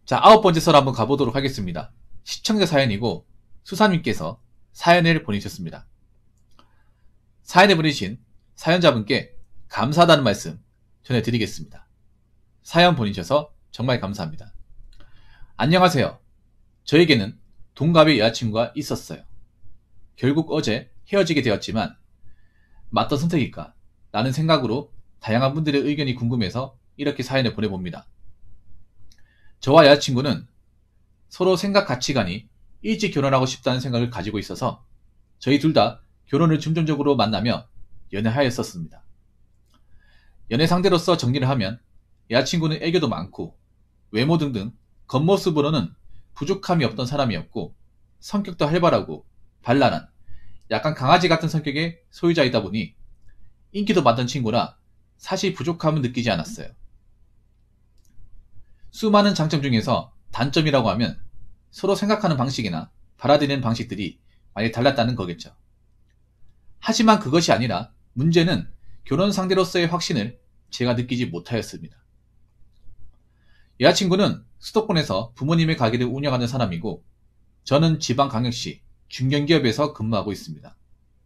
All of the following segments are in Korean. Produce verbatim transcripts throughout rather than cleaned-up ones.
자, 아홉 번째 썰 한번 가보도록 하겠습니다. 시청자 사연이고 수사님께서 사연을 보내셨습니다. 사연을 보내신 사연자분께 감사하다는 말씀 전해드리겠습니다. 사연 보내셔서 정말 감사합니다. 안녕하세요. 저에게는 동갑의 여자친구가 있었어요. 결국 어제 헤어지게 되었지만 맞던 선택일까? 라는 생각으로 다양한 분들의 의견이 궁금해서 이렇게 사연을 보내봅니다. 저와 여자친구는 서로 생각 가치관이 일찍 결혼하고 싶다는 생각을 가지고 있어서 저희 둘 다 결혼을 중점적으로 만나며 연애하였었습니다. 연애 상대로서 정리를 하면 여자친구는 애교도 많고 외모 등등 겉모습으로는 부족함이 없던 사람이었고 성격도 활발하고 발랄한 약간 강아지 같은 성격의 소유자이다 보니 인기도 많던 친구라 사실 부족함은 느끼지 않았어요. 수많은 장점 중에서 단점이라고 하면 서로 생각하는 방식이나 받아들이는 방식들이 많이 달랐다는 거겠죠. 하지만 그것이 아니라 문제는 결혼 상대로서의 확신을 제가 느끼지 못하였습니다. 여자친구는 수도권에서 부모님의 가게를 운영하는 사람이고 저는 지방광역시 중견기업에서 근무하고 있습니다.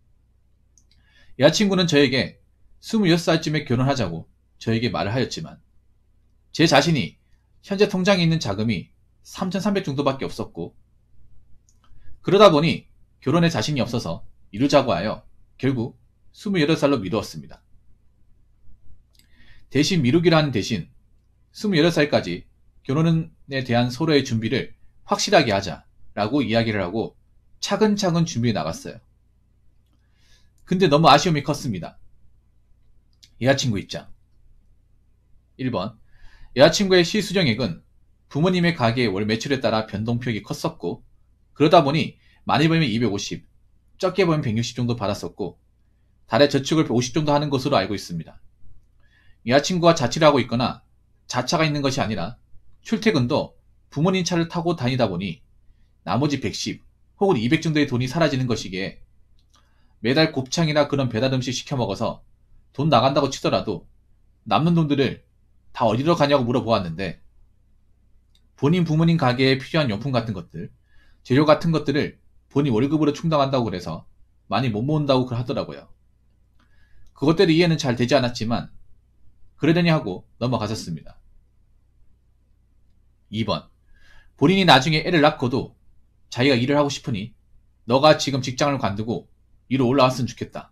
여자친구는 저에게 스물여섯 살쯤에 결혼하자고 저에게 말을 하였지만 제 자신이 현재 통장에 있는 자금이 삼천삼백 정도밖에 없었고 그러다 보니 결혼에 자신이 없어서 이루자고 하여 결국 스물여덟 살로 미루었습니다. 대신 미루기를 하는 대신 스물여덟 살까지 결혼에 대한 서로의 준비를 확실하게 하자라고 이야기를 하고 차근차근 준비해 나갔어요. 근데 너무 아쉬움이 컸습니다. 여자친구 입장. 일 번. 여자친구의 실수령액은 부모님의 가게의 월 매출에 따라 변동폭이 컸었고 그러다 보니 많이 벌면 이백오십, 적게 벌면 백육십 정도 받았었고 달에 저축을 오십 정도 하는 것으로 알고 있습니다. 여자친구가 자취를 하고 있거나 자차가 있는 것이 아니라 출퇴근도 부모님 차를 타고 다니다 보니 나머지 백십 혹은 이백 정도의 돈이 사라지는 것이기에 매달 곱창이나 그런 배달 음식 시켜 먹어서 돈 나간다고 치더라도 남는 돈들을 다 어디로 가냐고 물어보았는데 본인 부모님 가게에 필요한 용품 같은 것들, 재료 같은 것들을 본인 월급으로 충당한다고 그래서 많이 못 모은다고 하더라고요. 그것들이 이해는 잘 되지 않았지만 그러려니 하고 넘어갔었습니다. 이 번. 본인이 나중에 애를 낳고도 자기가 일을 하고 싶으니 너가 지금 직장을 관두고 위로 올라왔으면 좋겠다.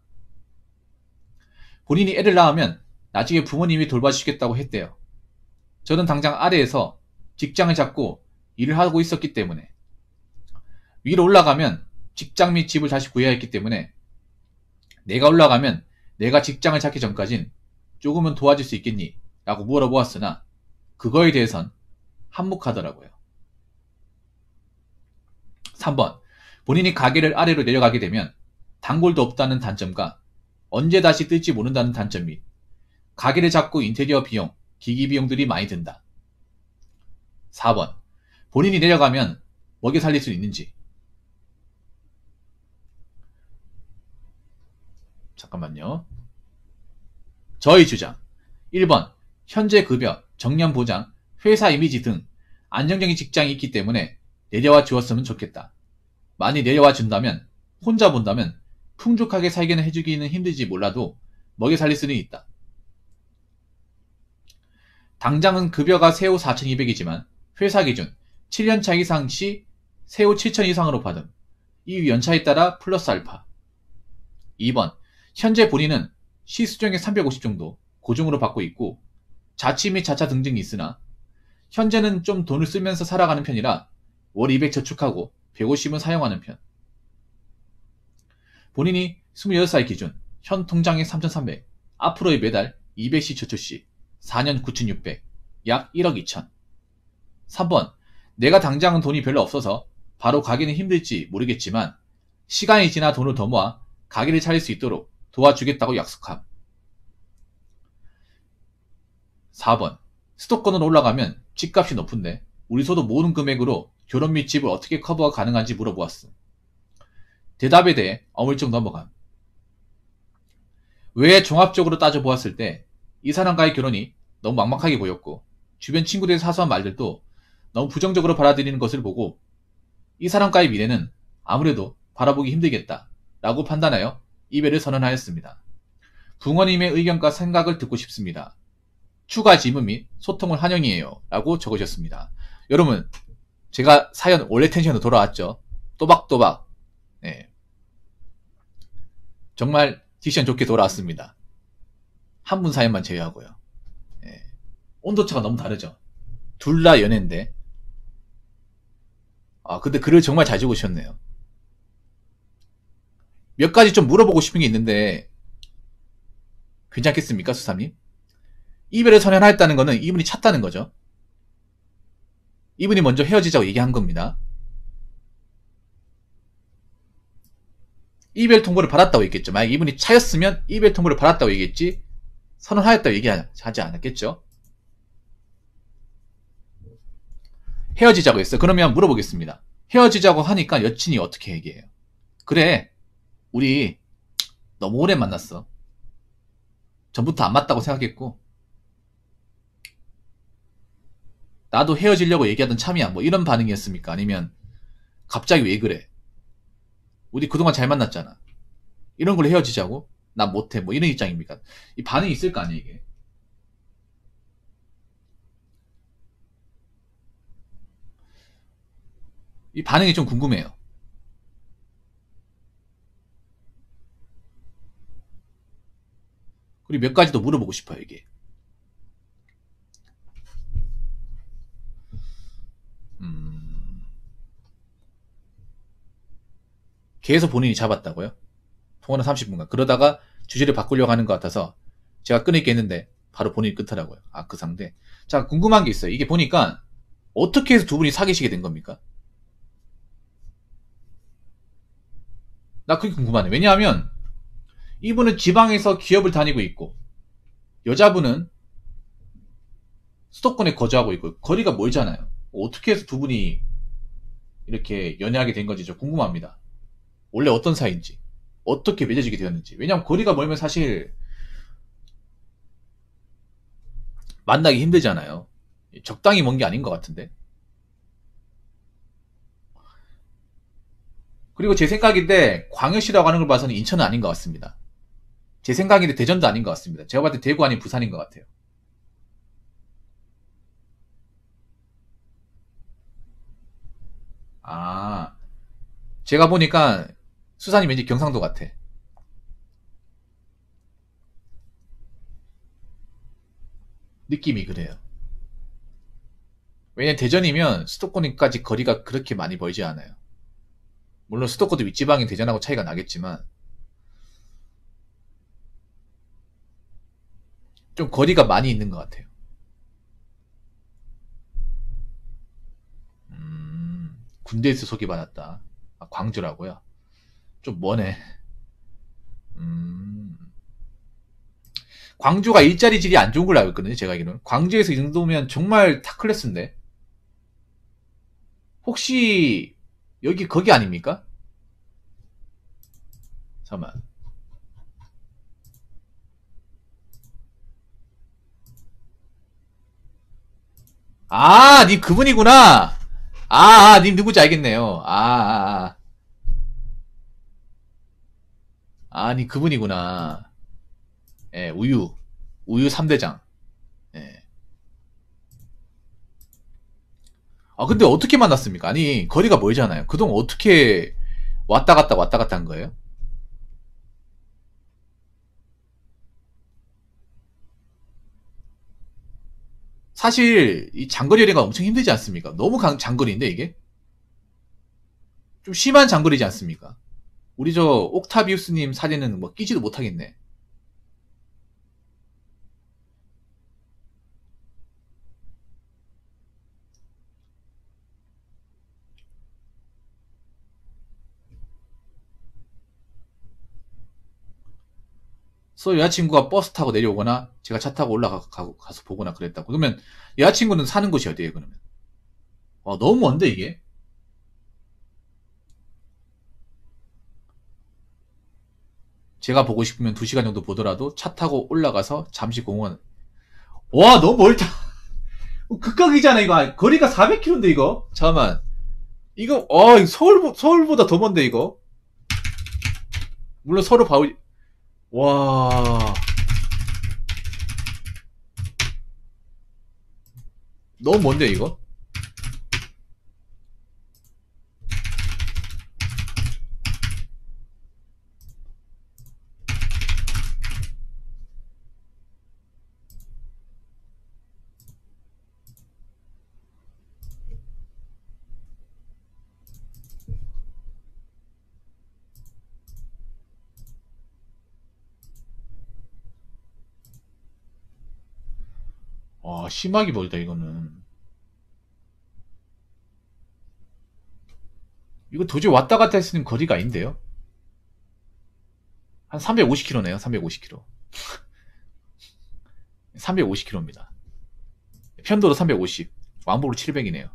본인이 애를 낳으면 나중에 부모님이 돌봐주시겠다고 했대요. 저는 당장 아래에서 직장을 잡고 일을 하고 있었기 때문에 위로 올라가면 직장 및 집을 다시 구해야 했기 때문에 내가 올라가면 내가 직장을 잡기 전까진 조금은 도와줄 수 있겠니? 라고 물어보았으나 그거에 대해선 한몫하더라고요. 삼 번. 본인이 가게를 아래로 내려가게 되면 단골도 없다는 단점과 언제 다시 뜰지 모른다는 단점 및 가게를 잡고 인테리어 비용, 기기 비용들이 많이 든다. 사 번. 본인이 내려가면 먹여 살릴 수 있는지. 잠깐만요. 저의 주장. 일 번. 현재 급여, 정년 보장, 회사 이미지 등 안정적인 직장이 있기 때문에 내려와 주었으면 좋겠다. 많이 내려와 준다면, 혼자 본다면 풍족하게 살기는 해주기는 힘들지 몰라도 먹여 살릴 수는 있다. 당장은 급여가 세후 사천이백이지만 회사 기준 칠 년차 이상 시 세후 칠천 이상으로 받음. 이 연차에 따라 플러스 알파. 이 번. 현재 본인은 시수령액 삼백오십 정도 고정으로 받고 있고 자취 및 자차 등등이 있으나 현재는 좀 돈을 쓰면서 살아가는 편이라 월 이백 저축하고 백오십은 사용하는 편. 본인이 스물여덟 살 기준 현 통장액 삼천삼백, 앞으로의 매달 이백씩 저축 시 사 년 구천육백, 약 일억 이천. 삼 번. 내가 당장은 돈이 별로 없어서 바로 가기는 힘들지 모르겠지만 시간이 지나 돈을 더 모아 가게를 차릴 수 있도록 도와주겠다고 약속함. 사 번. 수도권으로 올라가면 집값이 높은데 우리 소도 모으는 금액으로 결혼 및 집을 어떻게 커버가 가능한지 물어보았음. 대답에 대해 어물쩍 넘어감. 왜 종합적으로 따져보았을 때 이 사람과의 결혼이 너무 막막하게 보였고 주변 친구들의 사소한 말들도 너무 부정적으로 받아들이는 것을 보고 이 사람과의 미래는 아무래도 바라보기 힘들겠다 라고 판단하여 이별을 선언하였습니다. 붕어님의 의견과 생각을 듣고 싶습니다. 추가 질문 및 소통을 환영이에요 라고 적으셨습니다. 여러분, 제가 사연 원래 텐션으로 돌아왔죠. 또박또박. 네. 정말 딕션 좋게 돌아왔습니다. 한 분 사연만 제외하고요. 네. 온도차가 너무 다르죠. 둘 다 연애인데. 아, 근데 글을 정말 잘 적으셨네요. 몇 가지 좀 물어보고 싶은 게 있는데 괜찮겠습니까, 수삼님? 이별을 선언하였다는 거는 이분이 찼다는 거죠. 이분이 먼저 헤어지자고 얘기한 겁니다. 이별 통보를 받았다고 얘기했죠. 만약 이분이 차였으면 이별 통보를 받았다고 얘기했지 선언하였다고 얘기하지 않았겠죠. 헤어지자고 했어요. 그러면 물어보겠습니다. 헤어지자고 하니까 여친이 어떻게 얘기해요? 그래, 우리 너무 오래 만났어. 전부터 안 맞다고 생각했고 나도 헤어지려고 얘기하던 참이야, 뭐 이런 반응이었습니까? 아니면 갑자기 왜 그래? 우리 그동안 잘 만났잖아. 이런 걸로 헤어지자고? 난 못해. 뭐 이런 입장입니까? 이 반응이 있을 거 아니에요, 이게. 이 반응이 좀 궁금해요. 그리고 몇 가지 더 물어보고 싶어요, 이게. 음... 계속 본인이 잡았다고요? 통화는 삼십 분간. 그러다가 주제를 바꾸려고 하는 것 같아서 제가 끊을게 했는데 바로 본인이 끊더라고요. 아, 그 상대. 자, 궁금한 게 있어요. 이게 보니까 어떻게 해서 두 분이 사귀시게 된 겁니까? 나 그게 궁금하네. 왜냐하면 이분은 지방에서 기업을 다니고 있고 여자분은 수도권에 거주하고 있고 거리가 멀잖아요. 어떻게 해서 두 분이 이렇게 연애하게 된 건지 좀 궁금합니다. 원래 어떤 사이인지, 어떻게 맺어지게 되었는지. 왜냐하면 거리가 멀면 사실 만나기 힘들잖아요. 적당히 먼 게 아닌 것 같은데. 그리고 제 생각인데 광역시라고 하는 걸 봐서는 인천은 아닌 것 같습니다. 제 생각인데 대전도 아닌 것 같습니다. 제가 봤을 때 대구 아닌 부산인 것 같아요. 아, 제가 보니까 수산이 왠지 경상도 같아. 느낌이 그래요. 왜냐면 대전이면 수도권까지 거리가 그렇게 많이 멀지 않아요. 물론 수도권도 윗지방인 대전하고 차이가 나겠지만 좀 거리가 많이 있는 것 같아요. 음, 군대에서 소개받았다. 아, 광주라고요? 좀 머네. 음, 광주가 일자리 질이 안 좋은 걸로 알고 있거든요, 제가 알기로는. 광주에서 이 정도면 정말 탑클래스인데? 혹시, 여기, 거기 아닙니까? 잠깐만. 아, 님 그분이구나! 아, 아, 님 누구지 알겠네요. 아, 아, 아. 아, 님 그분이구나. 예, 우유. 우유 삼 대장. 예. 아, 근데 어떻게 만났습니까? 아니, 거리가 멀잖아요. 그동안 어떻게 왔다 갔다 왔다 갔다 한 거예요? 사실, 이 장거리 여행가 엄청 힘들지 않습니까? 너무 강, 장거리인데, 이게? 좀 심한 장거리지 않습니까? 우리 저, 옥타비우스님 사진은 뭐 끼지도 못하겠네. 서 여자친구가 버스 타고 내려오거나, 제가 차 타고 올라가서 가서 보거나 그랬다고. 그러면, 여자친구는 사는 곳이 어디예요, 그러면? 어, 너무 먼데, 이게? 제가 보고 싶으면 두 시간 정도 보더라도 차 타고 올라가서 잠시 공원. 와, 너무 멀다. 극각이잖아, 이거. 거리가 사백 킬로미터인데, 이거. 잠깐만. 이거, 어, 서울, 서울보다 더 먼데, 이거. 물론 서로 바우, 와. 너무 먼데, 이거? 와, 심하게 멀다, 이거는. 이거 도저히 왔다 갔다 할 수 있는 거리가 아닌데요? 한 삼백오십 킬로미터네요, 삼백오십 킬로미터. 삼백오십 킬로미터입니다. 편도로 삼백오십, 왕복으로 칠백이네요.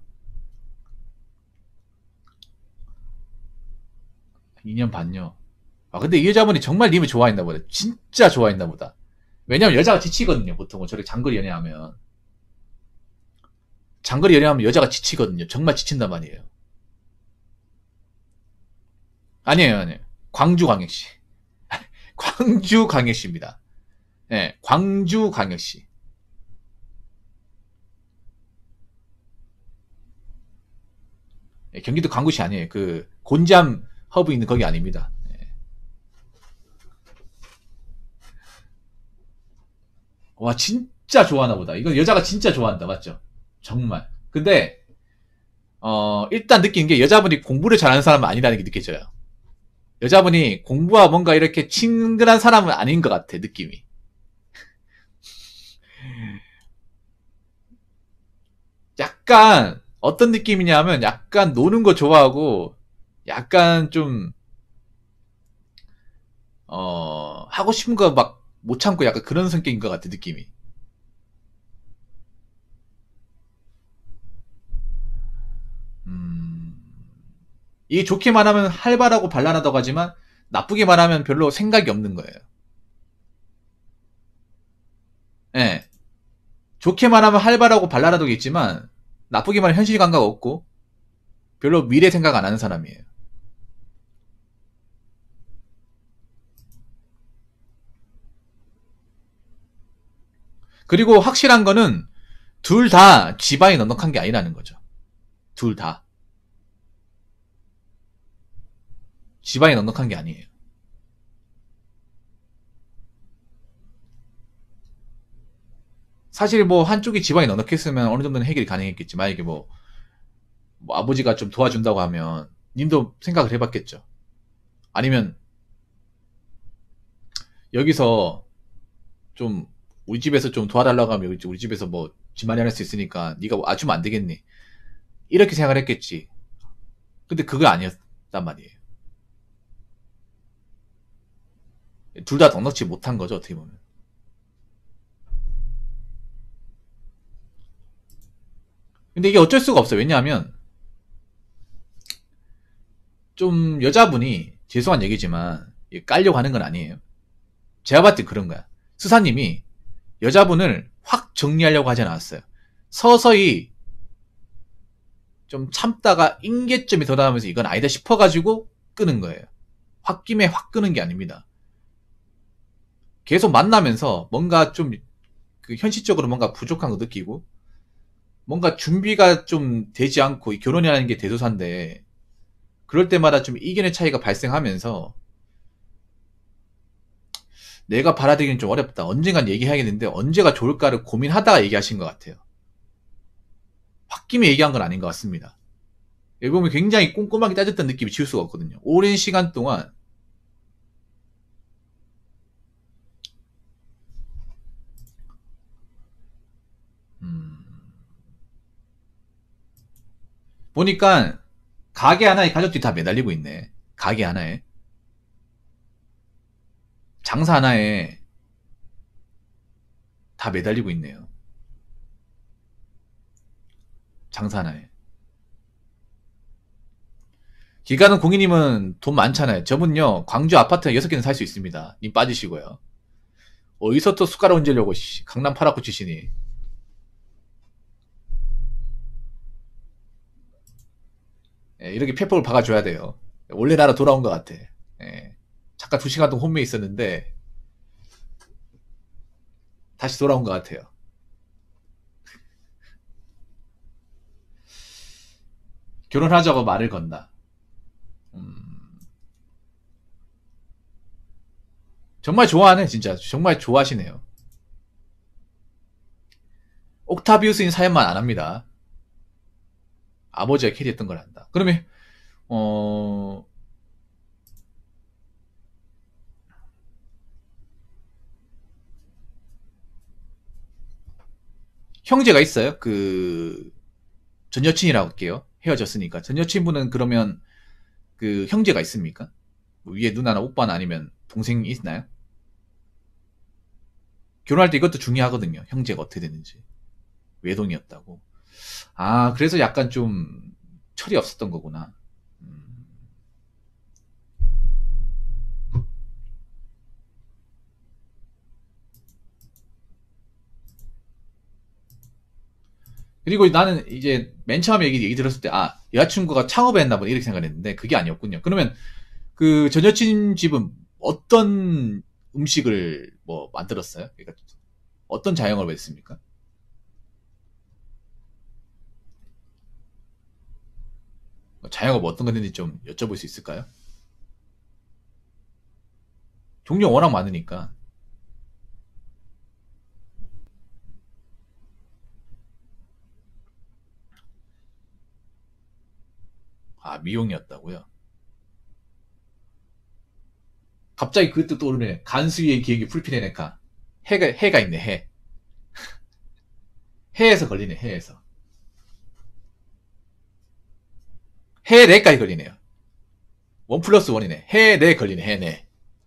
이 년 반요. 아, 근데 이 여자분이 정말 님을 좋아했나 보다. 진짜 좋아했나 보다. 왜냐면 여자가 지치거든요, 보통은. 저렇게 장거리 연애하면. 장거리 연애하면 여자가 지치거든요. 정말 지친단 말이에요. 아니에요, 아니에요. 광주광역시. 광주광역시입니다. 네, 광주광역시. 네, 경기도 광주시 아니에요. 그 곤잠 허브 있는 거기 아닙니다. 네. 와, 진짜 좋아하나 보다. 이건 여자가 진짜 좋아한다, 맞죠? 정말. 근데 어, 일단 느낀 게 여자분이 공부를 잘하는 사람은 아니라는 게 느껴져요. 여자분이 공부와 뭔가 이렇게 친근한 사람은 아닌 것 같아, 느낌이. 약간 어떤 느낌이냐면 약간 노는 거 좋아하고 약간 좀 어, 하고 싶은 거 막 못 참고 약간 그런 성격인 것 같아, 느낌이. 음, 이게 좋게 말하면 활발하고 발랄하다고 하지만 나쁘게 말하면 별로 생각이 없는 거예요. 예. 네. 좋게 말하면 활발하고 발랄하다고 있지만 나쁘게 말하면 현실 감각 없고 별로 미래 생각 안 하는 사람이에요. 그리고 확실한 거는 둘 다 집안이 넉넉한 게 아니라는 거죠. 둘 다. 집안이 넉넉한 게 아니에요. 사실 뭐 한쪽이 집안이 넉넉했으면 어느 정도는 해결이 가능했겠지. 만약에 뭐, 뭐 아버지가 좀 도와준다고 하면 님도 생각을 해봤겠죠. 아니면 여기서 좀 우리 집에서 좀 도와달라고 하면 우리 집에서 뭐 집 마련할 수 있으니까 네가 와주면 안 되겠니? 이렇게 생각을 했겠지. 근데 그거 아니었단 말이에요. 둘 다 넉넉지 못한 거죠, 어떻게 보면. 근데 이게 어쩔 수가 없어요. 왜냐하면 좀 여자분이 죄송한 얘기지만 깔려고 하는 건 아니에요. 제가 봤을 때 그런 거야. 수사님이 여자분을 확 정리하려고 하진 않았어요. 서서히 좀 참다가 인계점이 도달하면서 이건 아니다 싶어가지고 끄는 거예요. 홧김에 확 끄는 게 아닙니다. 계속 만나면서 뭔가 좀 그 현실적으로 뭔가 부족한 거 느끼고 뭔가 준비가 좀 되지 않고 결혼이라는 게 대소사인데 그럴 때마다 좀 이견의 차이가 발생하면서 내가 받아들이기는 좀 어렵다. 언젠간 얘기해야겠는데 언제가 좋을까를 고민하다가 얘기하신 것 같아요. 홧김에 얘기한 건 아닌 것 같습니다. 여기 보면 굉장히 꼼꼼하게 따졌다는 느낌이 지울 수가 없거든요. 오랜 시간 동안 음... 보니까 가게 하나에 가족들이 다 매달리고 있네. 가게 하나에 장사 하나에 다 매달리고 있네요. 장사 하나에. 길 가는 공인님은 돈 많잖아요. 저분요 광주 아파트 여섯 개는 살 수 있습니다. 님 빠지시고요. 어디서 또 숟가락 얹으려고 강남 파라코 출신이. 예, 이렇게 페퍼를 박아줘야 돼요. 원래 나라 돌아온 것 같아. 예, 잠깐 두 시간 동안 홈에 있었는데 다시 돌아온 것 같아요. 결혼하자고 말을 건다. 음, 정말 좋아하네, 진짜. 정말 좋아하시네요. 옥타비우스인 사연만 안 합니다. 아버지가 캐리했던 걸 한다. 그러면, 어, 형제가 있어요? 그, 전 여친이라고 할게요. 헤어졌으니까. 전 여친분은 그러면 그 형제가 있습니까? 뭐 위에 누나나 오빠나 아니면 동생이 있나요? 결혼할 때 이것도 중요하거든요. 형제가 어떻게 되는지. 외동이었다고. 아, 그래서 약간 좀 철이 없었던 거구나. 음. 그리고 나는 이제 맨 처음에 얘기, 얘기 들었을 때, 아, 여자친구가 창업을 했나 보네, 이렇게 생각했는데, 그게 아니었군요. 그러면 그 전 여친 집은 어떤 음식을 뭐 만들었어요? 그러니까 어떤 자영업을 했습니까? 자영업 어떤 건지 좀 여쭤볼 수 있을까요? 종류 워낙 많으니까. 아, 미용이었다고요? 갑자기 그것도 떠오르네. 간수의 기억이 풀피네네카. 해가, 해가 있네, 해. 해에서 걸리네, 해에서. 해, 네까지 걸리네요. 원 플러스 원이네. 해, 네 걸리네, 해, 네.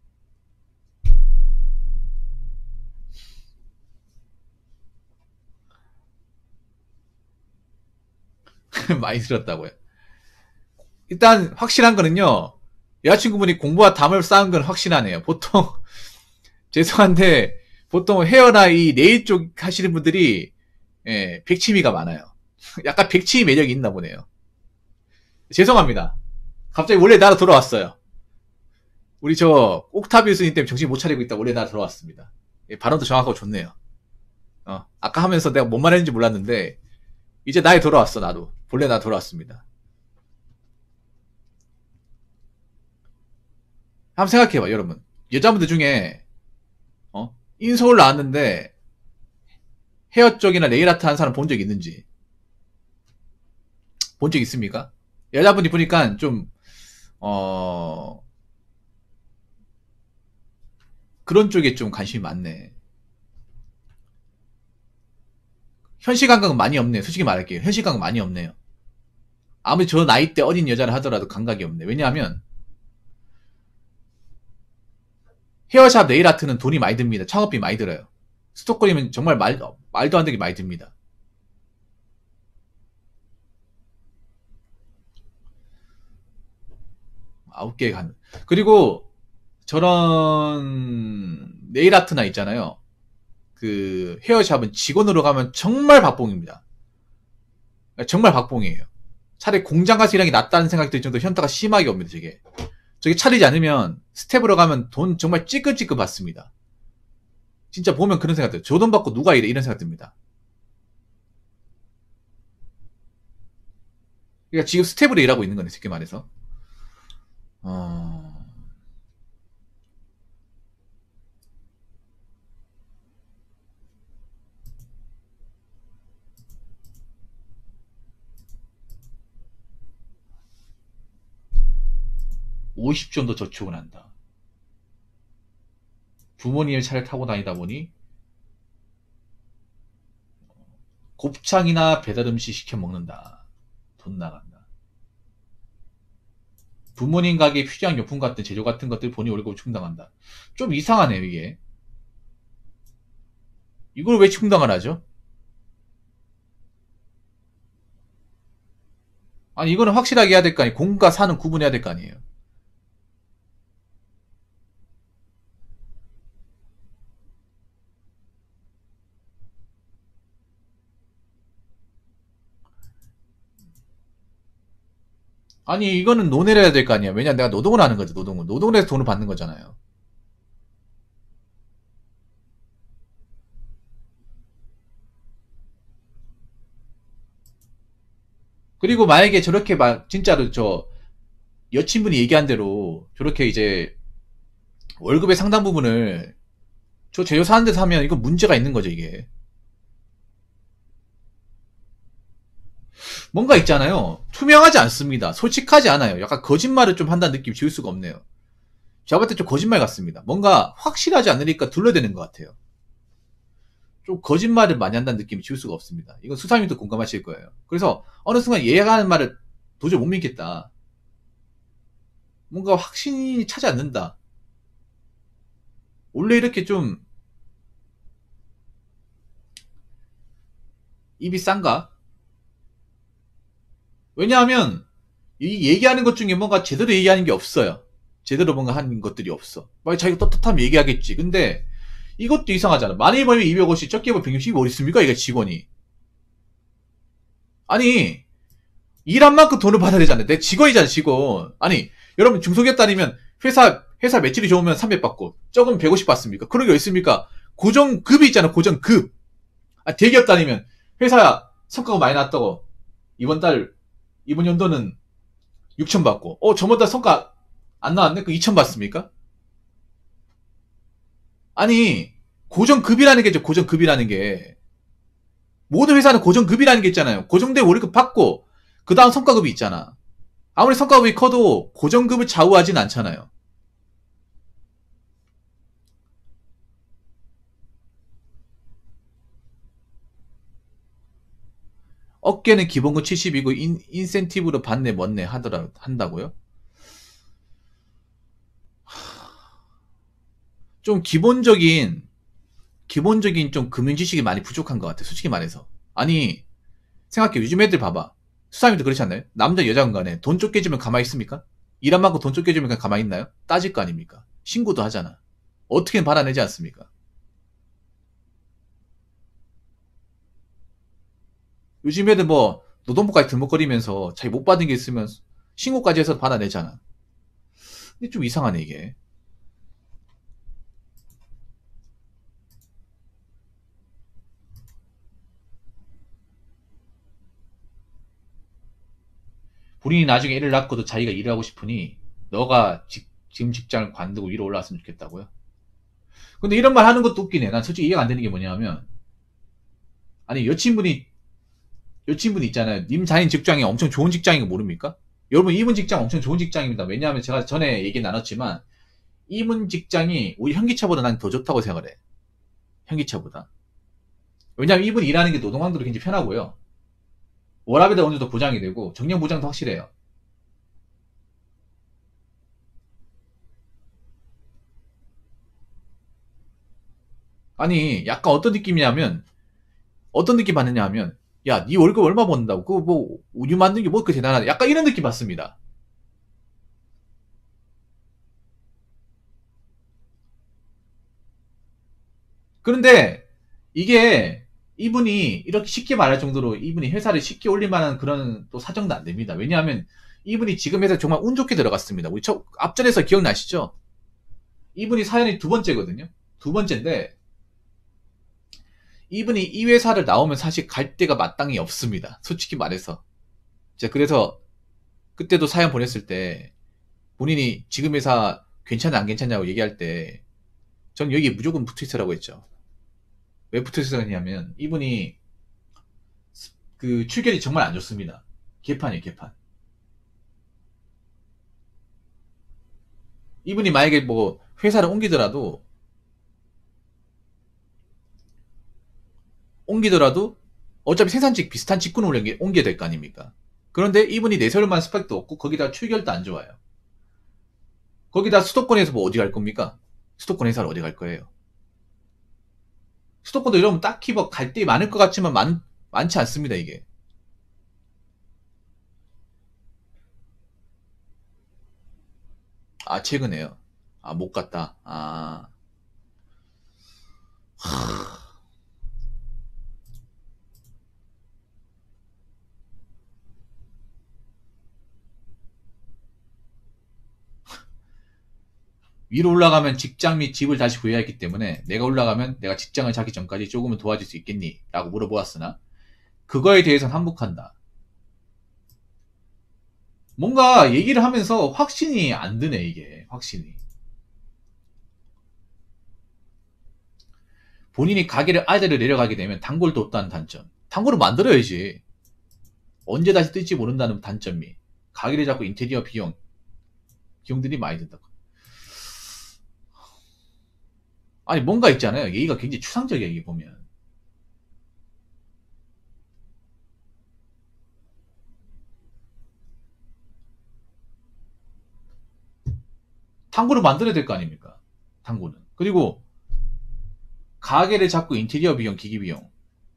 많이 들었다고요. 일단, 확실한 거는요. 여자친구분이 공부와 담을 쌓은 건 확실하네요. 보통, 죄송한데, 보통 헤어나 이 네일 쪽 하시는 분들이, 예, 백치미가 많아요. 약간 백치 매력이 있나 보네요. 죄송합니다. 갑자기 원래 나라 돌아왔어요. 우리 저 옥타비우스님 때문에 정신 못 차리고 있다 원래 나라 돌아왔습니다. 예, 발언도 정확하고 좋네요. 어, 아까 하면서 내가 뭔 말했는지 몰랐는데 이제 나에 돌아왔어 나도. 본래 나 돌아왔습니다. 한번 생각해봐 여러분. 여자분들 중에 어? 인서울 나왔는데 헤어 쪽이나 네일 아트 한 사람 본 적 있는지 본 적 있습니까? 여자분이 보니까 좀 어... 그런 쪽에 좀 관심이 많네. 현실 감각은 많이 없네요. 솔직히 말할게요. 현실 감각 많이 없네요. 아무리 저 나이 대 어린 여자를 하더라도 감각이 없네. 왜냐하면 헤어샵 네일 아트는 돈이 많이 듭니다. 창업비 많이 들어요. 스톡거리면 정말 말, 말도 안 되게 많이 듭니다. 아홉 개 간. 그리고 저런 네일 아트나 있잖아요. 그 헤어샵은 직원으로 가면 정말 박봉입니다. 정말 박봉이에요. 차라리 공장 가서 일하는 게 낫다는 생각이 들 정도로 현타가 심하게 옵니다. 저게. 저게 차리지 않으면 스텝으로 가면 돈 정말 찌끄찌끄 받습니다. 진짜 보면 그런 생각 들어요. 저 돈 받고 누가 이래 이런 생각 듭니다. 그러니까 지금 스텝으로 일하고 있는 거네, 쉽게 말해서. 어... 오십 정도 저축을 한다. 부모님의 차를 타고 다니다 보니 곱창이나 배달음식 시켜 먹는다. 돈 나간다. 부모님 가게 휴장 용품 같은 재료 같은 것들 본인 월급을 충당한다. 좀 이상하네요, 이게. 이걸 왜 충당을 하죠? 아니, 이거는 확실하게 해야 될 거 아니에요. 공과 사는 구분해야 될 거 아니에요. 아니 이거는 논의를 해야 될 거 아니야. 왜냐 내가 노동을 하는 거지. 노동을 노동을 해서 돈을 받는 거잖아요. 그리고 만약에 저렇게 막 진짜로 저 여친분이 얘기한 대로 저렇게 이제 월급의 상당 부분을 저 재료 사는 데서 하면 이거 문제가 있는 거죠 이게. 뭔가 있잖아요. 투명하지 않습니다. 솔직하지 않아요. 약간 거짓말을 좀 한다는 느낌 지울 수가 없네요. 제가 볼 때 좀 거짓말 같습니다. 뭔가 확실하지 않으니까 둘러대는 것 같아요. 좀 거짓말을 많이 한다는 느낌이 지울 수가 없습니다. 이건 수사님도 공감하실 거예요. 그래서 어느 순간 얘가 하는 말을 도저히 못 믿겠다. 뭔가 확신이 차지 않는다. 원래 이렇게 좀 입이 싼가? 왜냐하면 이 얘기하는 것 중에 뭔가 제대로 얘기하는 게 없어요. 제대로 뭔가 하는 것들이 없어. 막 자기가 떳떳하면 얘기하겠지. 근데 이것도 이상하잖아. 많이 벌면 이백오십, 적게 벌면 백육십이 어디 있습니까? 이게 직원이. 아니 일한 만큼 돈을 받아야 되잖아요. 내 직원이잖아 직원. 아니 여러분 중소기업 다니면 회사 회사 매출이 좋으면 삼백 받고 적으면 백오십 받습니까? 그런 게 있습니까? 고정급이 있잖아. 고정급. 아, 대기업 다니면 회사 성과가 많이 났다고 이번 달 이번 연도는 육천 받고 어 저번 달 성과 안 나왔네? 그 이천 받습니까? 아니 고정급이라는 게 있죠. 고정급이라는 게 모든 회사는 고정급이라는 게 있잖아요. 고정된 월급 받고 그 다음 성과급이 있잖아. 아무리 성과급이 커도 고정급을 좌우하진 않잖아요. 어깨는 기본급 칠십이고 인, 인센티브로 받네 뭐네 하더라 한다고요? 좀 기본적인 기본적인 좀 금융 지식이 많이 부족한 것 같아. 솔직히 말해서. 아니 생각해. 요즘 애들 봐봐. 수사님도 그렇지 않나요? 남자 여자건 간에 돈 쫓겨지면 가만히 있습니까? 일한 만큼 돈 쫓겨지면 그냥 가만히 있나요? 따질 거 아닙니까? 신고도 하잖아. 어떻게든 받아내지 않습니까? 요즘 애들 뭐 노동부까지 들먹거리면서 자기 못 받은 게 있으면 신고까지 해서 받아내잖아. 근데 좀 이상하네 이게. 본인이 나중에 애를 낳고도 자기가 일을 하고 싶으니 너가 직, 지금 직장을 관두고 위로 올라왔으면 좋겠다고요? 근데 이런 말 하는 것도 웃기네. 난 솔직히 이해가 안 되는 게 뭐냐면 아니 여친분이 여친분이 있잖아요. 님 자인 직장이 엄청 좋은 직장인 거 모릅니까? 여러분 이분 직장 엄청 좋은 직장입니다. 왜냐하면 제가 전에 얘기 나눴지만 이분 직장이 우리 현기차보다 난 더 좋다고 생각을 해. 현기차보다. 왜냐하면 이분이 일하는 게 노동환경도 굉장히 편하고요. 워라밸도 어느 정도 보장이 되고 정년 보장도 확실해요. 아니 약간 어떤 느낌이냐면 어떤 느낌 받느냐 하면 야 니 월급 얼마 번다고 그거 뭐 우유 만든 게 뭐 그렇게 대단하다 약간 이런 느낌 받습니다. 그런데 이게 이분이 이렇게 쉽게 말할 정도로 이분이 회사를 쉽게 올릴 만한 그런 또 사정도 안 됩니다. 왜냐하면 이분이 지금 회사 정말 운 좋게 들어갔습니다. 우리 첫 앞전에서 기억나시죠? 이분이 사연이 두 번째거든요. 두 번째인데 이분이 이 회사를 나오면 사실 갈 데가 마땅히 없습니다. 솔직히 말해서. 제가 그래서 그때도 사연 보냈을 때 본인이 지금 회사 괜찮아 안 괜찮냐고 얘기할 때 전 여기 무조건 붙어 있으라고 했죠. 왜 붙어 있으냐면 이분이 그 출결이 정말 안 좋습니다. 개판이에요, 개판. 이분이 만약에 뭐 회사를 옮기더라도 옮기더라도 어차피 생산직 비슷한 직군을 옮겨- 옮겨야 될 거 아닙니까? 그런데 이분이 내세울만 스펙도 없고 거기다 출결도 안 좋아요. 거기다 수도권에서 뭐 어디 갈 겁니까? 수도권 회사를 어디 갈 거예요? 수도권도 이러면 딱히 뭐 갈 데 많을 것 같지만 많, 많지 않습니다, 이게. 아, 최근에요. 아, 못 갔다. 아, 위로 올라가면 직장 및 집을 다시 구해야 했기 때문에 내가 올라가면 내가 직장을 잡기 전까지 조금은 도와줄 수 있겠니? 라고 물어보았으나 그거에 대해서는 항복한다. 뭔가 얘기를 하면서 확신이 안 드네, 이게. 확신이. 본인이 가게를 아래로 내려가게 되면 단골도 없다는 단점. 단골을 만들어야지. 언제 다시 뜰지 모른다는 단점이. 가게를 잡고 인테리어 비용. 비용들이 많이 든다고. 아니, 뭔가 있잖아요. 얘기가 굉장히 추상적이야, 이게 보면. 탐구를 만들어야 될 거 아닙니까? 탐구는. 그리고 가게를 잡고 인테리어 비용, 기기 비용.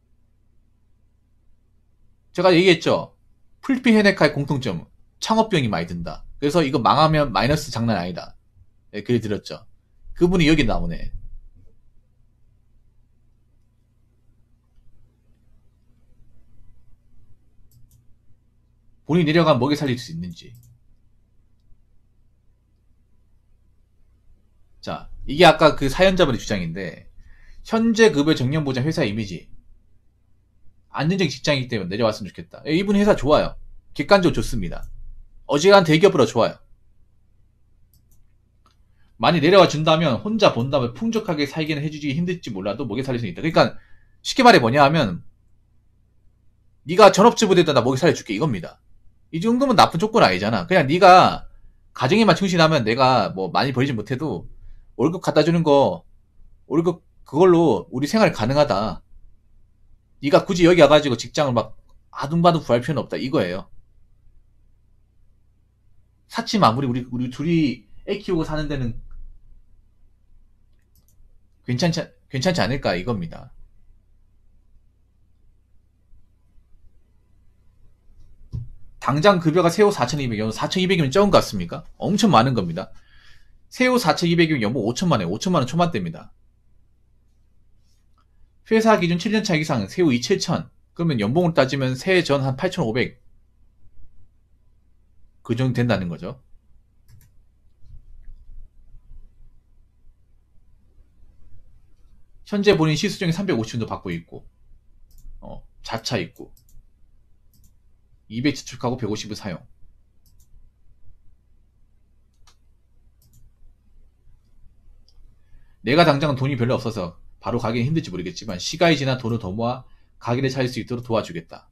제가 얘기했죠. 풀피 헤네카의 공통점. 창업 비용이 많이 든다. 그래서 이거 망하면 마이너스 장난 아니다. 네, 글 들었죠. 그분이 여기 나오네. 본인이 내려가면 먹여 살릴 수 있는지. 자, 이게 아까 그 사연자분의 주장인데 현재 급여 정년보장 회사 이미지 안정적인 직장이기 때문에 내려왔으면 좋겠다. 이분 회사 좋아요. 객관적으로 좋습니다. 어지간한 대기업보다 좋아요. 많이 내려와 준다면 혼자 본다면 풍족하게 살기는 해주기 힘들지 몰라도 먹여 살릴 수 있다. 그러니까 쉽게 말해 뭐냐 하면 네가 전업주부대도 나 먹여 살려줄게 이겁니다. 이 정도면 나쁜 조건 아니잖아. 그냥 네가 가정에만 충실하면 내가 뭐 많이 벌지 못해도 월급 갖다 주는 거 월급 그걸로 우리 생활 가능하다. 네가 굳이 여기 와가지고 직장을 막 아둥바둥 구할 필요는 없다 이거예요. 사치 마무리 우리 우리 둘이 애 키우고 사는 데는 괜찮지 괜찮지 않을까 이겁니다. 당장 급여가 새우 사천이백 원, 사천이백이면 적은 것 같습니까? 엄청 많은 겁니다. 새우 사천이백이면 연봉 오천만 원, 오천만 원 초반대입니다. 회사 기준 칠 년차 이상 새우 이칠천, 그러면 연봉으로 따지면 새해 전 한 팔천오백 그 정도 된다는 거죠. 현재 본인 시수정이 삼백오십 원도 받고 있고 어, 자차 있고 이백 지출하고 백오십 원 사용. 내가 당장 돈이 별로 없어서 바로 가기는 힘들지 모르겠지만 시간이 지나 돈을 더 모아 가게를 차릴 수 있도록 도와주겠다.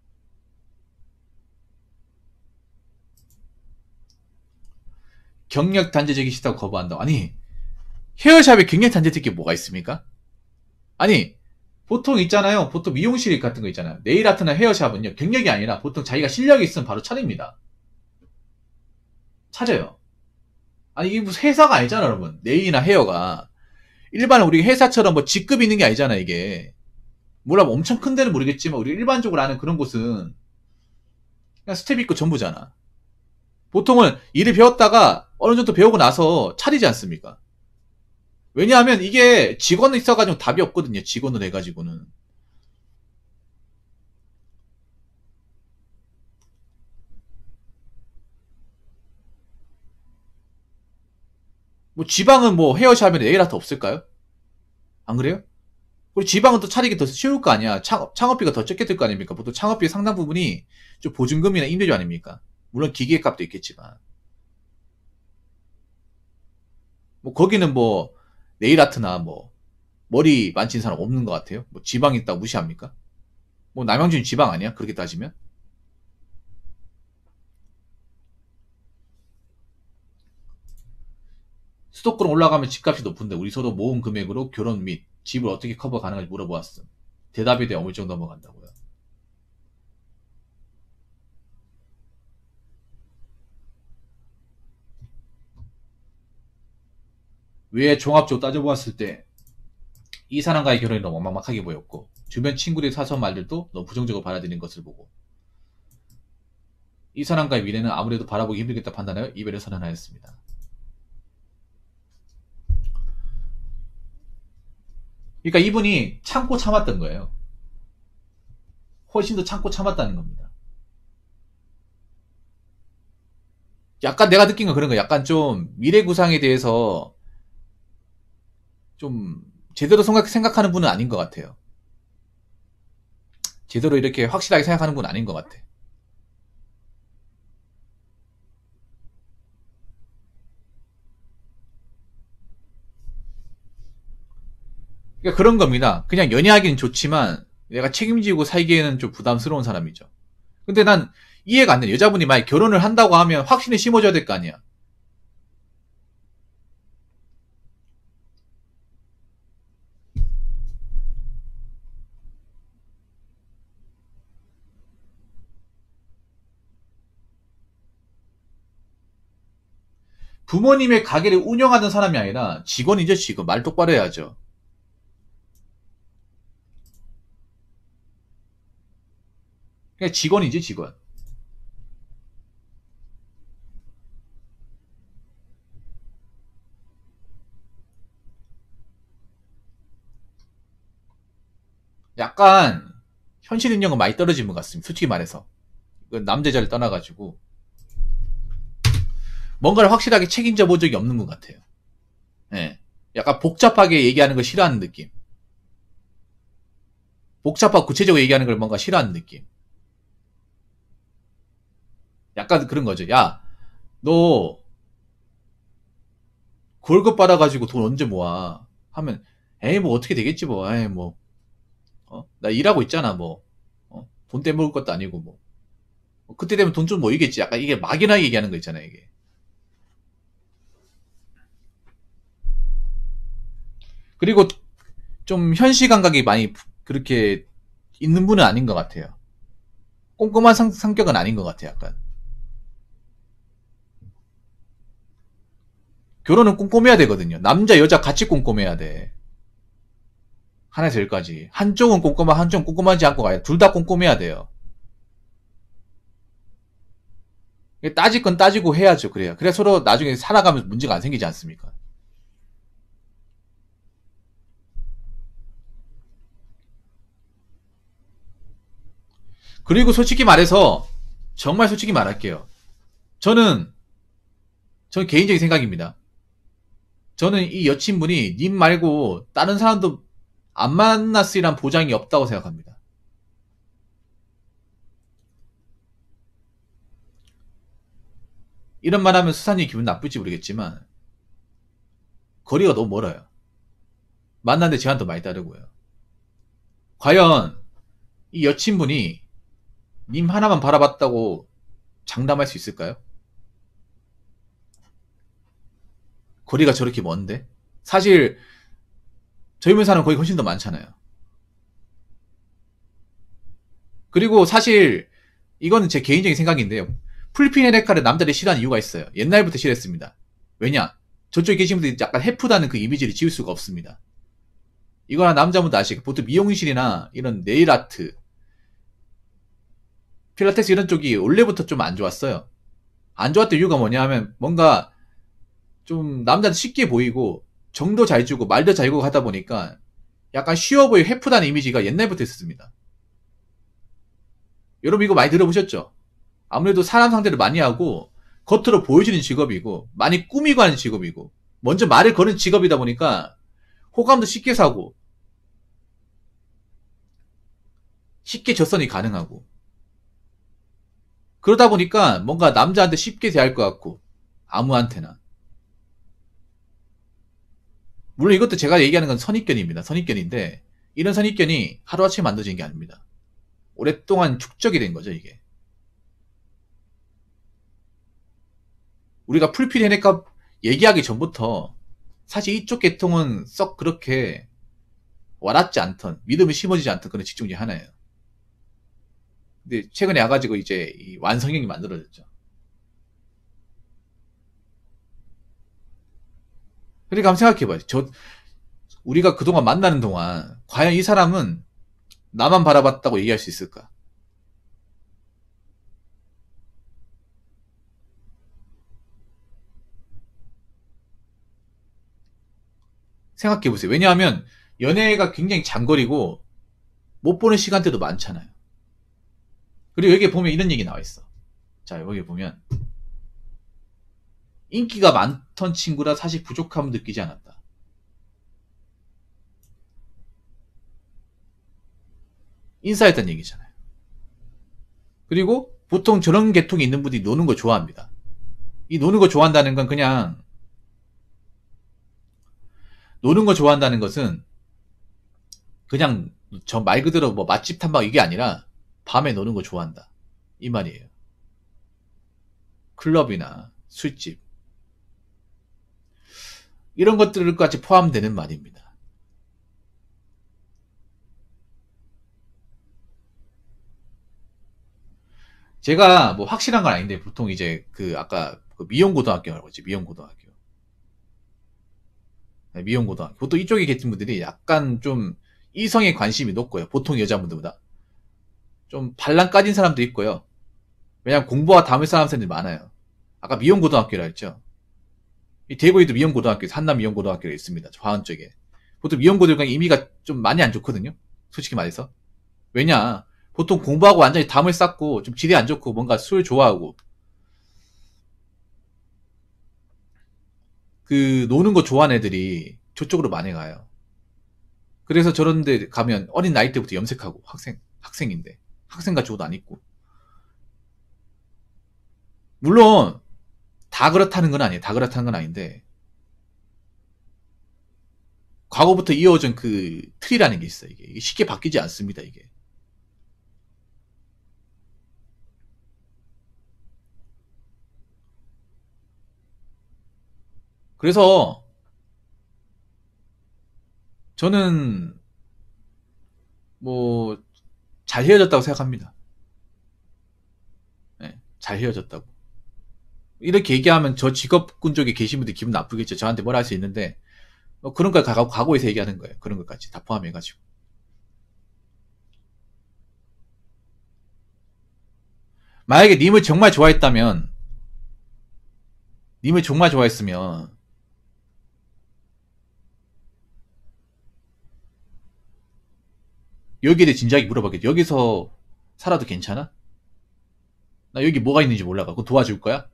경력 단절되기 싫다고 거부한다. 아니 헤어샵에 경력 단절될 게 뭐가 있습니까? 아니 보통 있잖아요. 보통 미용실 같은 거 있잖아요. 네일 아트나 헤어샵은요. 경력이 아니라 보통 자기가 실력이 있으면 바로 차립니다. 차려요. 아니 이게 무슨 회사가 아니잖아 여러분. 네일이나 헤어가 일반 우리 회사처럼 뭐 직급 있는 게 아니잖아 이게. 뭐라 뭐 엄청 큰 데는 모르겠지만 우리 일반적으로 아는 그런 곳은 그냥 스텝 있고 전부잖아. 보통은 일을 배웠다가 어느 정도 배우고 나서 차리지 않습니까? 왜냐하면 이게 직원은 있어가지고 답이 없거든요. 직원을 해가지고는. 뭐 지방은 뭐 헤어샵이나 네일아트 없을까요? 안 그래요? 그리고 지방은 또 차리기 더 쉬울 거 아니야. 창업, 창업비가 더 적게 들 거 아닙니까? 보통 창업비 상당 부분이 좀 보증금이나 임대료 아닙니까? 물론 기계 값도 있겠지만. 뭐 거기는 뭐 네일아트나 뭐 머리 만진 사람 없는 것 같아요. 뭐 지방 있다고 무시합니까? 뭐 남양주는 지방 아니야? 그렇게 따지면? 수도권 올라가면 집값이 높은데 우리 서로 모은 금액으로 결혼 및 집을 어떻게 커버 가능한지 물어보았음. 대답에 대해 어물 정도 넘어간다고요. 왜 종합적으로 따져보았을 때 이 사람과의 결혼이 너무 막막하게 보였고 주변 친구들의 사소한 말들도 너무 부정적으로 받아들이는 것을 보고 이 사람과의 미래는 아무래도 바라보기 힘들겠다 판단하여 이별을 선언하였습니다. 그러니까 이분이 참고 참았던 거예요. 훨씬 더 참고 참았다는 겁니다. 약간 내가 느낀 건 그런 거야. 약간 좀 미래 구상에 대해서 좀 제대로 생각, 생각하는 분은 아닌 것 같아요. 제대로 이렇게 확실하게 생각하는 분은 아닌 것 같아. 그러니까 그런 겁니다. 그냥 연애하기는 좋지만 내가 책임지고 살기에는 좀 부담스러운 사람이죠. 근데 난 이해가 안 돼. 여자분이 만약 결혼을 한다고 하면 확신을 심어줘야 될 거 아니야. 부모님의 가게를 운영하는 사람이 아니라 직원이죠, 직원. 말 똑바로 해야죠. 그냥 직원이지, 직원. 약간 현실 능력은 많이 떨어진 것 같습니다. 솔직히 말해서. 남자자를 떠나가지고 뭔가를 확실하게 책임져 본 적이 없는 것 같아요. 예. 약간 복잡하게 얘기하는 걸 싫어하는 느낌. 복잡하고 구체적으로 얘기하는 걸 뭔가 싫어하는 느낌. 약간 그런 거죠. 야, 너 월급 받아가지고 돈 언제 모아? 하면 에이 뭐 어떻게 되겠지 뭐. 에이 뭐 어? 나 일하고 있잖아 뭐. 어? 돈 떼먹을 것도 아니고 뭐. 그때 되면 돈 좀 모이겠지. 약간 이게 막연하게 얘기하는 거 있잖아요 이게. 그리고 좀 현실 감각이 많이 그렇게 있는 분은 아닌 것 같아요. 꼼꼼한 성, 성격은 아닌 것 같아요 약간. 결혼은 꼼꼼해야 되거든요. 남자 여자 같이 꼼꼼해야 돼. 하나에서 열까지. 한쪽은 꼼꼼하고 한쪽은 꼼꼼하지 않고 가요. 둘 다 꼼꼼해야 돼요. 따질 건 따지고 해야죠. 그래야. 그래 서로 나중에 살아가면서 문제가 안 생기지 않습니까? 그리고 솔직히 말해서 정말 솔직히 말할게요. 저는 저는 개인적인 생각입니다. 저는 이 여친분이 님 말고 다른 사람도 안 만났으리란 보장이 없다고 생각합니다. 이런 말 하면 수사님 기분 나쁠지 모르겠지만 거리가 너무 멀어요. 만났는데 제한도 많이 따르고요. 과연 이 여친분이 님 하나만 바라봤다고 장담할 수 있을까요? 거리가 저렇게 먼데? 사실 저희 회사는 거의 훨씬 더 많잖아요. 그리고 사실 이거는 제 개인적인 생각인데요. 풀피네레카를 남자들이 싫어하는 이유가 있어요. 옛날부터 싫어했습니다. 왜냐? 저쪽에 계신 분들이 약간 해프다는 그 이미지를 지울 수가 없습니다. 이거나 남자분도 아시고 보통 미용실이나 이런 네일 아트, 필라테스 이런 쪽이 원래부터 좀 안 좋았어요. 안 좋았던 이유가 뭐냐 하면 뭔가 좀 남자한테 쉽게 보이고 정도 잘 주고 말도 잘 주고 하다 보니까 약간 쉬워 보이고 해프다는 이미지가 옛날부터 있었습니다. 여러분 이거 많이 들어보셨죠? 아무래도 사람 상대를 많이 하고 겉으로 보여주는 직업이고 많이 꾸미고 하는 직업이고 먼저 말을 거는 직업이다 보니까 호감도 쉽게 사고 쉽게 접선이 가능하고 그러다 보니까 뭔가 남자한테 쉽게 대할 것 같고 아무한테나 물론 이것도 제가 얘기하는 건 선입견입니다. 선입견인데 이런 선입견이 하루아침에 만들어진 게 아닙니다. 오랫동안 축적이 된 거죠 이게. 우리가 풀필 해내값 얘기하기 전부터 사실 이쪽 계통은 썩 그렇게 와닿지 않던 믿음이 심어지지 않던 그런 직종 중에 하나예요. 근데 최근에 와가지고 이제 이 완성형이 만들어졌죠. 그러니까 한번 생각해봐요. 저 우리가 그동안 만나는 동안 과연 이 사람은 나만 바라봤다고 얘기할 수 있을까? 생각해보세요. 왜냐하면 연애가 굉장히 장거리고 못 보는 시간대도 많잖아요. 그리고 여기에 보면 이런 얘기 나와 있어. 자, 여기 보면 인기가 많던 친구라 사실 부족함을 느끼지 않았다. 인싸였다는 얘기잖아요. 그리고 보통 저런 계통이 있는 분들이 노는 거 좋아합니다. 이 노는 거 좋아한다는 건 그냥 노는 거 좋아한다는 것은 그냥 저 말 그대로 뭐 맛집 탐방 이게 아니라 밤에 노는 거 좋아한다 이 말이에요. 클럽이나 술집 이런 것들까지 포함되는 말입니다. 제가 뭐 확실한 건 아닌데 보통 이제 그 아까 그 미용고등학교라고 했지. 미용고등학교. 네, 미용고등학교. 보통 이쪽에 계신 분들이 약간 좀 이성에 관심이 높고요. 보통 여자분들보다. 좀 반란 까진 사람도 있고요. 왜냐면 공부와 담을 사람들이 많아요. 아까 미용고등학교라 했죠. 이 대구에도 미용고등학교, 한남 미용고등학교가 있습니다. 저 화원 쪽에. 보통 미용고등학교 이미가 좀 많이 안 좋거든요. 솔직히 말해서. 왜냐? 보통 공부하고 완전히 담을 쌓고 좀 질이 안 좋고 뭔가 술 좋아하고 그 노는 거 좋아하는 애들이 저쪽으로 많이 가요. 그래서 저런 데 가면 어린 나이 때부터 염색하고 학생, 학생인데 학생 같이 옷 안 입고 물론 다 그렇다는 건 아니에요. 다 그렇다는 건 아닌데 과거부터 이어오던 그 틀이라는 게 있어요. 이게 쉽게 바뀌지 않습니다. 이게. 그래서 저는 뭐 잘 헤어졌다고 생각합니다. 네, 잘 헤어졌다고. 이렇게 얘기하면 저 직업군 쪽에 계신 분들 기분 나쁘겠죠. 저한테 뭘 할 수 있는데 뭐 그런 걸 과거, 과거에서 얘기하는 거예요. 그런 것까지 다 포함해가지고. 만약에 님을 정말 좋아했다면 님을 정말 좋아했으면 여기에 대해 진지하게 물어봤겠죠. 여기서 살아도 괜찮아? 나 여기 뭐가 있는지 몰라가. 그거 도와줄 거야?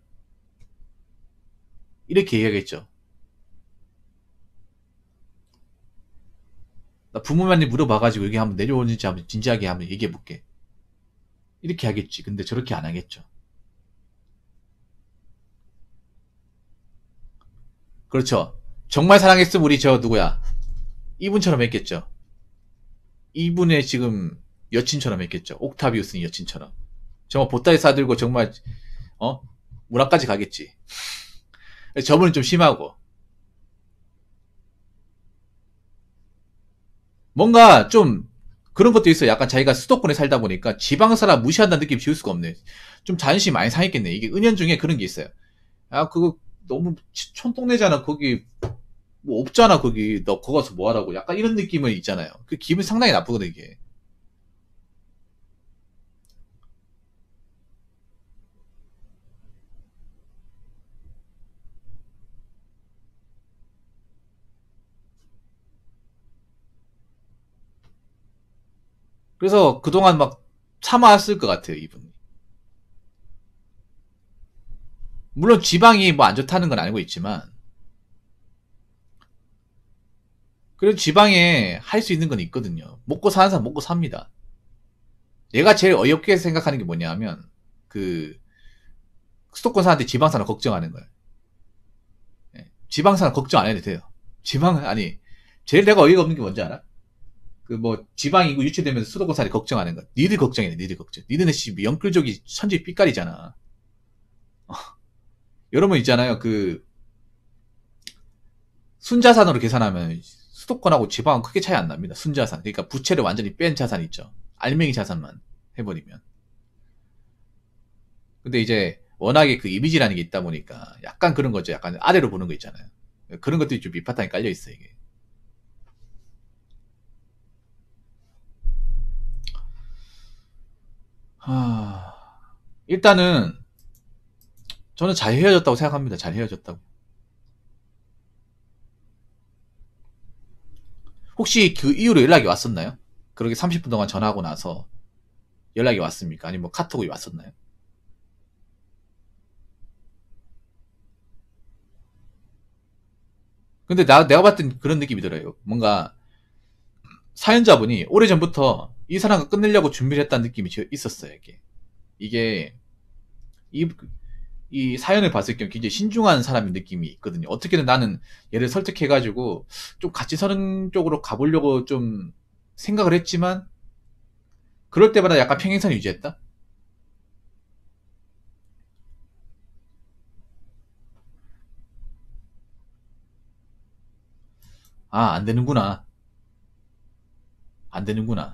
이렇게 얘기하겠죠. 나 부모님한테 물어봐가지고 여기 한번 내려오는지 한번 진지하게 한번 얘기해볼게. 이렇게 하겠지. 근데 저렇게 안 하겠죠. 그렇죠. 정말 사랑했으면 우리 저 누구야? 이분처럼 했겠죠. 이분의 지금 여친처럼 했겠죠. 옥타비우스는 여친처럼. 정말 보따리 싸들고 정말 어? 문학까지 가겠지. 저분은 좀 심하고. 뭔가 좀 그런 것도 있어요. 약간 자기가 수도권에 살다 보니까 지방 사람 무시한다는 느낌 지울 수가 없네. 좀 자존심이 많이 상했겠네. 이게 은연중에 그런 게 있어요. 아, 그거 너무 촌동네잖아. 거기 뭐 없잖아. 거기 너 거기 가서 뭐 하라고. 약간 이런 느낌은 있잖아요. 그 기분 상당히 나쁘거든 이게. 그래서 그동안 막 참아왔을 것 같아요, 이분이. 물론 지방이 뭐 안 좋다는 건 알고 있지만, 그래도 지방에 할 수 있는 건 있거든요. 먹고 사는 사람 먹고 삽니다. 얘가 제일 어이없게 생각하는 게 뭐냐면, 그, 수도권 사람한테 지방 사람 걱정하는 거예요. 예, 지방 사람 걱정 안 해도 돼요. 지방은, 아니, 제일 내가 어이가 없는 게 뭔지 알아? 그 뭐, 지방 인구 유치되면서 수도권 사람이 걱정하는 거. 니들 걱정해, 니들 걱정. 니들은 씨, 영끌족이 천지 삐까리잖아. 여러분 있잖아요. 그, 순자산으로 계산하면 수도권하고 지방은 크게 차이 안 납니다. 순자산. 그러니까 부채를 완전히 뺀 자산 있죠. 알맹이 자산만 해버리면. 근데 이제 워낙에 그 이미지라는 게 있다 보니까 약간 그런 거죠. 약간 아래로 보는 거 있잖아요. 그런 것들이 좀 밑바탕에 깔려 있어, 이게. 하... 일단은 저는 잘 헤어졌다고 생각합니다. 잘 헤어졌다고. 혹시 그 이후로 연락이 왔었나요? 그렇게 삼십 분 동안 전화하고 나서 연락이 왔습니까? 아니면 뭐 카톡이 왔었나요? 근데 나, 내가 봤을 땐 그런 느낌이 들어요. 뭔가 사연자분이 오래전부터 이 사람과 끝내려고 준비를 했다는 느낌이 있었어요. 이게 이게 이, 이 사연을 봤을 경우 굉장히 신중한 사람의 느낌이 있거든요. 어떻게든 나는 얘를 설득해가지고 좀 같이 서는 쪽으로 가보려고 좀 생각을 했지만 그럴 때마다 약간 평행선 유지했다? 아, 안 되는구나. 안 되는구나.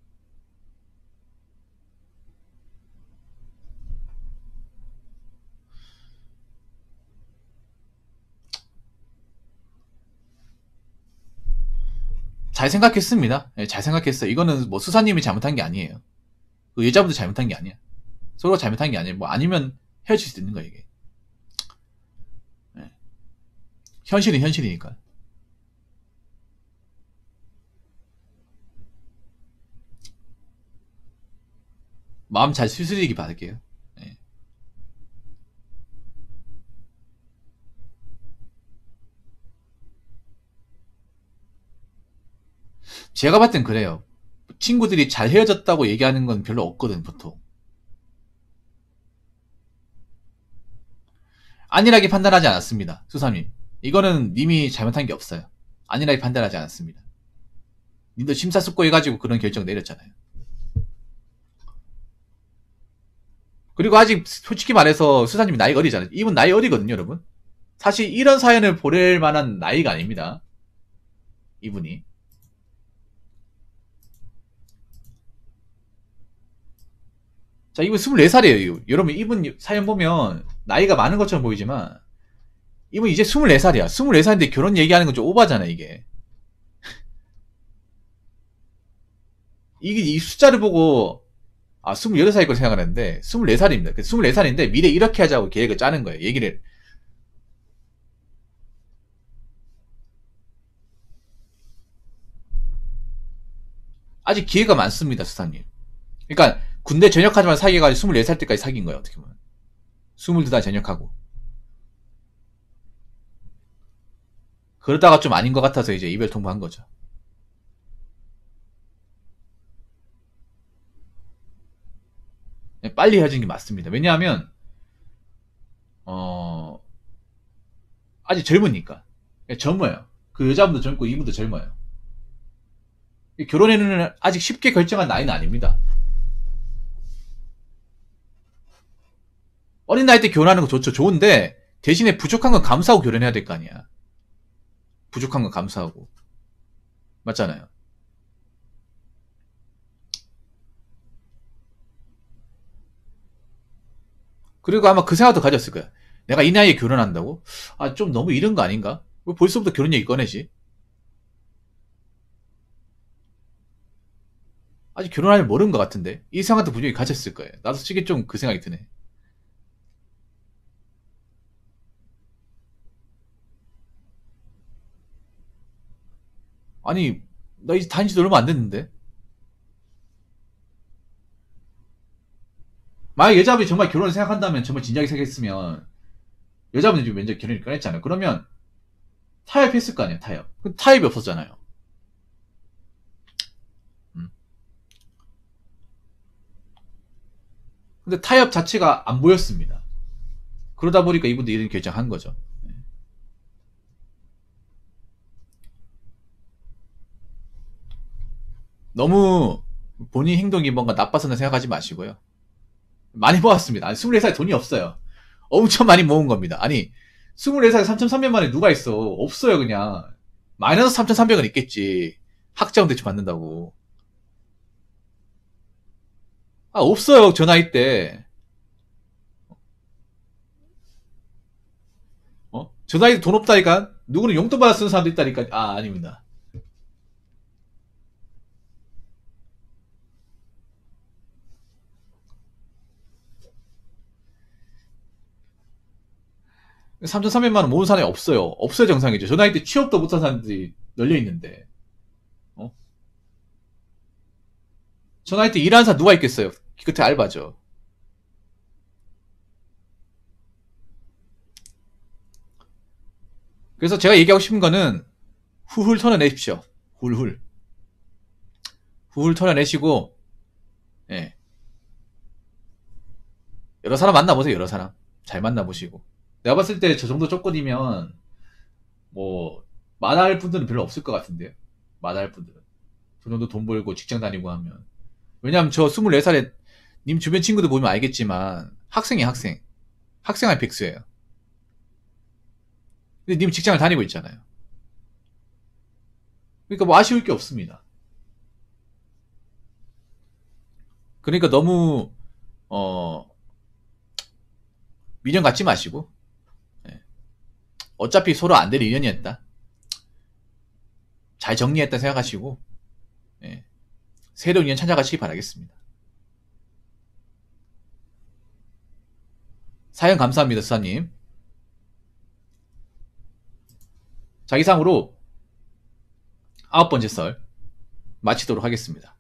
잘 생각했습니다. 예, 잘 생각했어요. 이거는 뭐 수사님이 잘못한 게 아니에요. 그 여자분도 잘못한 게 아니야. 서로가 잘못한 게 아니에요. 뭐 아니면 헤어질 수 있는 거야, 이게. 예. 현실은 현실이니까. 마음 잘 추스리기 바랄게요. 예. 제가 봤을 땐 그래요. 친구들이 잘 헤어졌다고 얘기하는 건 별로 없거든, 보통. 안일하게 판단하지 않았습니다. 수사님. 이거는 님이 잘못한 게 없어요. 안일하게 판단하지 않았습니다. 님도 심사숙고해가지고 그런 결정 내렸잖아요. 그리고 아직 솔직히 말해서 수사님이 나이가 어리잖아요. 이분 나이 어리거든요, 여러분. 사실 이런 사연을 보낼 만한 나이가 아닙니다. 이분이. 자, 이분 스물네 살이에요. 여러분, 이분 사연 보면 나이가 많은 것처럼 보이지만 이분 이제 스물네 살이야. 스물네 살인데 결혼 얘기하는 건 좀 오바잖아, 이게. 이게 이 숫자를 보고 아, 스물여덟 살일 걸 생각하는데 스물네 살입니다. 스물네 살인데 미래 이렇게 하자고 계획을 짜는 거예요. 얘기를. 아직 기회가 많습니다, 수사님. 그러니까 군대 전역하자마자 사귀어가지고 스물네 살 때까지 사귄 거예요, 어떻게 보면. 스물두 살 전역하고. 그러다가 좀 아닌 것 같아서 이제 이별 통보한 거죠. 네, 빨리 헤어진 게 맞습니다. 왜냐하면 어 아직 젊으니까. 젊어요. 그 여자분도 젊고 이분도 젊어요. 결혼에는 아직 쉽게 결정한 나이는 아닙니다. 어린 나이 때 결혼하는 거 좋죠. 좋은데 대신에 부족한 건 감수하고 결혼해야 될 거 아니야. 부족한 건 감수하고. 맞잖아요. 그리고 아마 그 생각도 가졌을 거야. 내가 이 나이에 결혼한다고? 아, 좀 너무 이른 거 아닌가? 왜 벌써부터 결혼 얘기 꺼내지? 아직 결혼할 모르는 것 같은데? 이 생각도 분명히 가졌을 거예요. 나도 솔직히 좀 그 생각이 드네. 아니, 나 이제 다닌 지도 얼마 안 됐는데? 만약 여자분이 정말 결혼을 생각한다면, 정말 진지하게 생각했으면, 여자분이 지금 먼저 결혼을 꺼냈잖아요. 그러면, 타협했을 거 아니에요, 타협. 그 타협이 없었잖아요. 음. 근데 타협 자체가 안 보였습니다. 그러다 보니까 이분도 이런 결정한 거죠. 너무 본인 행동이 뭔가 나빠서는 생각하지 마시고요. 많이 모았습니다. 아니, 스물네 살에 돈이 없어요. 엄청 많이 모은 겁니다. 아니, 스물네 살에 삼천삼백만 원이 누가 있어. 없어요, 그냥. 마이너스 삼천삼백은 있겠지. 학자금 대출 받는다고. 아, 없어요, 저 나이 때. 어? 저 나이 때 돈 없다니까? 누구는 용돈 받아 쓰는 사람도 있다니까? 아, 아닙니다. 삼천삼백만 원 모은 사람이 없어요. 없어야 정상이죠. 저 나이 때 취업도 못한 사람들이 널려 있는데. 어? 저 나이 때 일하는 사람 누가 있겠어요? 기껏해 알바죠. 그래서 제가 얘기하고 싶은 거는 후훌 털어내십시오. 훌훌. 훌 털어내시고, 예. 여러 사람 만나보세요, 여러 사람. 잘 만나보시고. 내가 봤을 때 저 정도 조건이면, 뭐, 마다할 분들은 별로 없을 것 같은데요. 마다할 분들은. 저 정도 돈 벌고 직장 다니고 하면. 왜냐면 저 스물네 살에, 님 주변 친구들 보면 알겠지만, 학생이에요, 학생. 학생할 백수예요. 근데 님 직장을 다니고 있잖아요. 그러니까 뭐 아쉬울 게 없습니다. 그러니까 너무, 어, 미련 갖지 마시고, 예. 어차피 서로 안 될 인연이었다. 잘 정리했다 생각하시고, 예. 새로운 인연 찾아가시기 바라겠습니다. 사연 감사합니다, 수사님. 자, 이상으로 아홉 번째 썰 마치도록 하겠습니다.